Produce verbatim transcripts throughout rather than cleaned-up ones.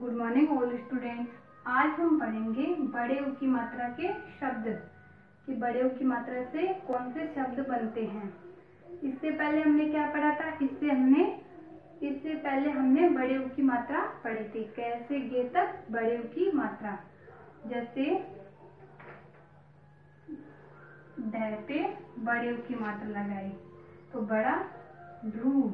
Good morning all students. आज हम पढ़ेंगे बड़े उ की मात्रा के शब्द कि बड़े उ की मात्रा से कौन से शब्द बनते हैं। इससे पहले हमने क्या पढ़ा था? इससे हमने इससे पहले हमने बड़े उ की मात्रा पढ़ी थी। कैसे गे तक बड़े उ की मात्रा, जैसे ढ पे बड़े उ की मात्रा लगाई तो बड़ा ढू,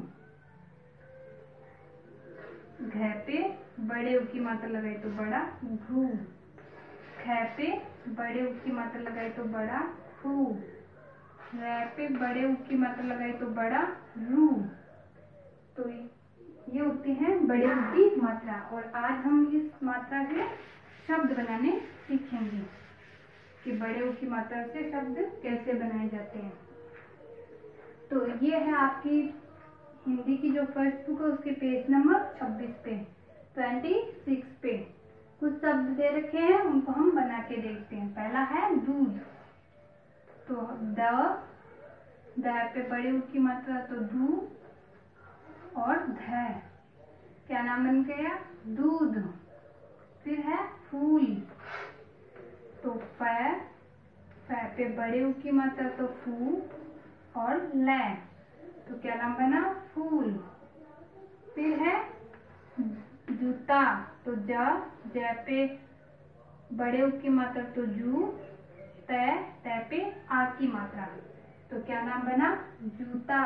घ पे बड़े उ की मात्रा लगाई तो बड़ा घू, ख पे बड़े उ की मात्रा लगाई तो बड़ा फू, र पे बड़े उ की मात्रा लगाई तो बड़ा रू। तो ये होती है बड़े उ की मात्रा। और आज हम इस मात्रा के शब्द बनाने सीखेंगे कि बड़े उ की मात्रा से शब्द कैसे बनाए जाते हैं। तो ये है आपकी हिंदी की जो फर्स्ट बुक है उसके पेज नंबर छब्बीस पे छब्बीस पे कुछ शब्द दे रखे हैं, उनको हम बना के देखते हैं। पहला है दूध, तो द द पे बड़े उ की मात्रा तो दू और ध, क्या नाम बन गया? दूध। फिर है फूल, तो फ फ पे बड़े उ की मात्रा तो फू और ल, तो क्या नाम बना? फूल। फिर है जूता, तो ज ज पे बड़े उ की मात्रा तो जू, त त पे आ की मात्रा, तो क्या नाम बना? जूता।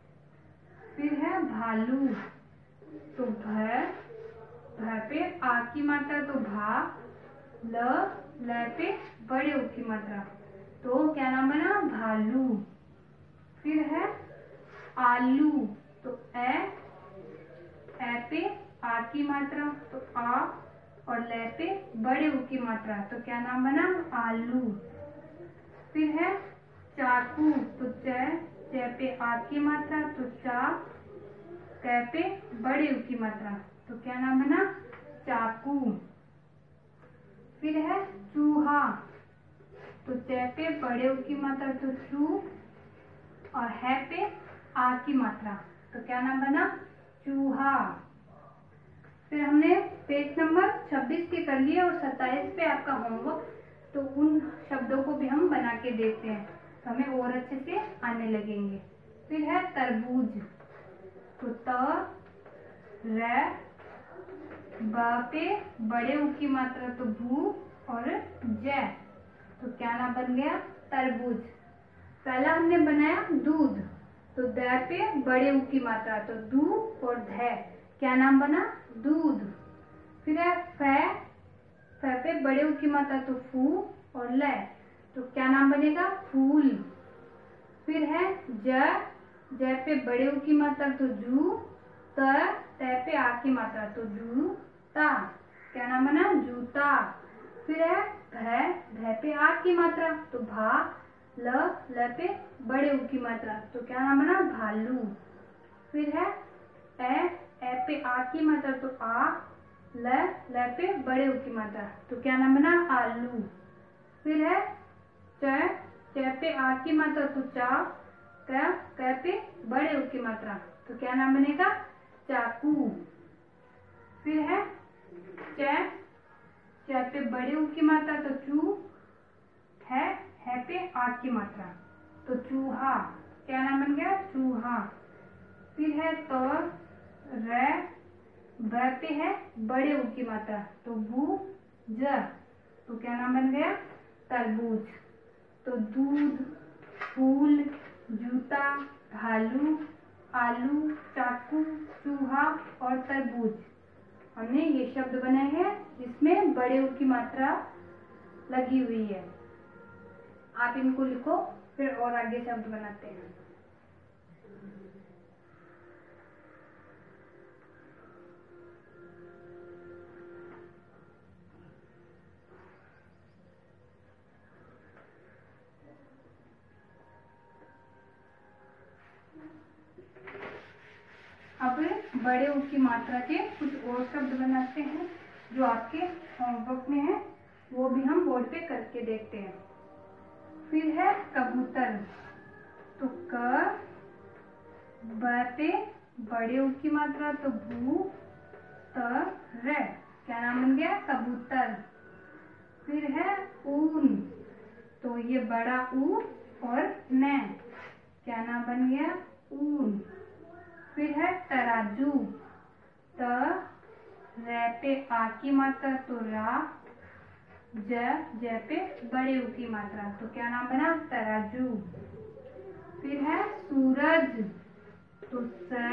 फिर है भालू, तो भ भ पे आ की मात्रा तो भा, ल ल पे बड़े उ की मात्रा, तो क्या नाम बना? भालू। फिर है आलू, तो ए ए पे आ की मात्रा तो आ और ल पे बड़े उ की मात्रा, तो क्या नाम बना? आलू। फिर है चाकू, तो च च पे आ की मात्रा तो चा, क पे बड़े उ की मात्रा, तो क्या नाम बना? चाकू। फिर है चूहा, तो च पे बड़े उ की मात्रा तो चू और है पे आ की मात्रा, तो क्या नाम बना? चूहा। फिर हमने पेज नंबर छब्बीस के कर लिए और सत्ताईस पे आपका होमवर्क, तो उन शब्दों को भी हम बना के देखते हैं तो हमें और अच्छे से आने लगेंगे। फिर है तरबूज, तो त र ब पे बड़े उ की मात्रा तो भू और ज, तो क्या नाम बन गया? तरबूज। पहला हमने बनाया दूध, तो द पे बड़े उ की मात्रा तो दू और ध, क्या नाम बना? दूध। फिर है फ फ पे बड़े उ की मात्रा तो फू और ल, तो क्या नाम बनेगा? फूल। फिर है ज ज पे बड़े उ की मात्रा तो जू, त त पे आ की मात्रा तो जू ता, क्या नाम बना? जूता। फिर है भ भ पे आ की मात्रा तो भा, ल ल पे बड़े उ की मात्रा, तो क्या नाम बना? भालू। फिर है ए ए पे आ की मात्रा तो आ, ल ल पे बड़े उ की मात्रा, तो क्या नाम बना? आलू। फिर है च च पे आ की मात्रा तो चा, क क पे बड़े उ की मात्रा, तो क्या नाम बनेगा? चाकू। फिर है च च पे बड़े उ की मात्रा तो चू, है है पे आ की मात्रा, तो चूहा, क्या नाम बन गया? चूहा। फिर है तो र ब पे है बड़े उ की मात्रा तो बू ज, तो क्या नाम बन गया? तरबूज। तो दूध, फूल, जूता, भालू, आलू, चाकू, चूहा और तरबूज, हमने ये शब्द बनाए हैं जिसमें बड़े उ की मात्रा लगी हुई है। आप इनको लिखो, फिर और आगे शब्द बनाते हैं। अब बड़े उ की मात्रा के कुछ और शब्द बनाते हैं जो आपके होमवर्क में है, वो भी हम बोर्ड पे करके देखते हैं। फिर है कबूतर, तो क ब पे बड़े उ की मात्रा तो भू, त र, क्या नाम बन गया? कबूतर। फिर है ऊन, तो ये बड़ा ऊ और न, क्या नाम बन गया? ऊन। फिर है तराजू, त रै पे आ की मात्रा तो रा, ज ज पे बड़े ऊ की मात्रा, तो क्या नाम बना? तराजू। फिर है सूरज, तो स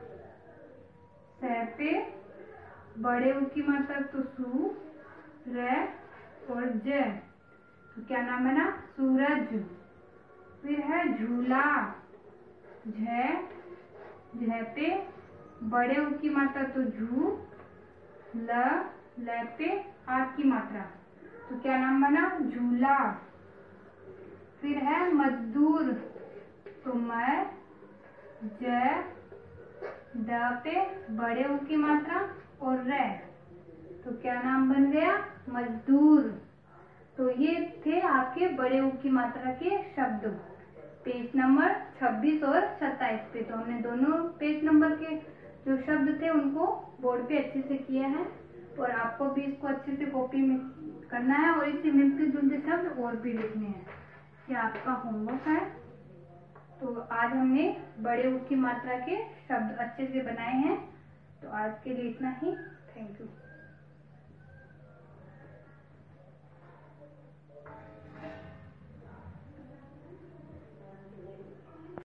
स पे बड़े ऊ की मात्रा तो सू, र और ज, तो क्या नाम बना? सूरज। फिर है झूला, झ झ पे बड़े ऊ की मात्रा तो झू, ल ल पे आ की मात्रा, तो क्या नाम बना? झूला। फिर है मजदूर, तो म ज द पे बड़े ऊ की मात्रा और रे, तो क्या नाम बन गया? मजदूर। तो ये थे आपके बड़े ऊ की मात्रा के शब्द पेज नंबर छब्बीस और सत्ताईस पे। तो हमने दोनों पेज नंबर के जो शब्द थे उनको बोर्ड पे अच्छे से किया है, और आपको भी इसको अच्छे से कॉपी में करना है, और इससे मिलते जुलते शब्द और भी लिखने हैं। ये आपका होमवर्क है। तो आज हमने बड़े ऊ की मात्रा के शब्द अच्छे से बनाए हैं। तो आज के लिए इतना ही। Thank you.